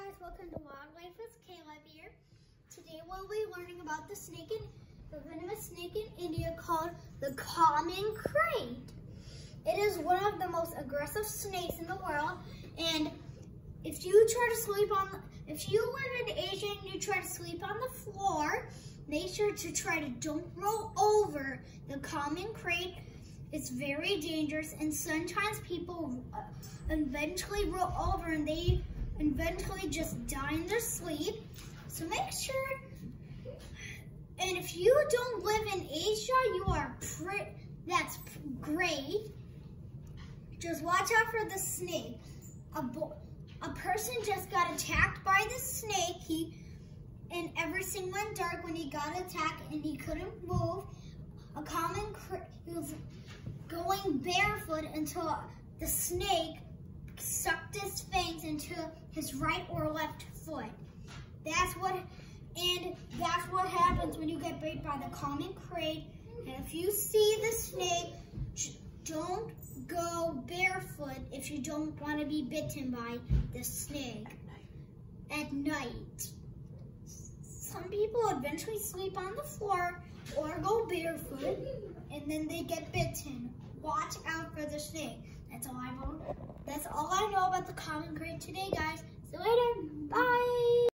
guys, welcome to Wildlife with Caleb here. Today we'll be learning about the venomous snake in India called the common crate. It is one of the most aggressive snakes in the world, and if you live in Asia and you try to sleep on the floor, make sure to don't roll over the common crate. It's very dangerous, and sometimes people eventually roll over and they eventually just die in their sleep. So make sure, and if you don't live in Asia, that's great. Just watch out for the snake. A person just got attacked by the snake. And everything went dark when he got attacked and he couldn't move. He was going barefoot until the snake sucked his fangs into his right or left foot. That's what happens when you get bit by the common crate. And if you see the snake, don't go barefoot if you don't want to be bitten by the snake at night. Some people eventually sleep on the floor or go barefoot, and then they get bitten. Watch out for the snake. That's all I know about the common crate today, guys. See you later. Bye.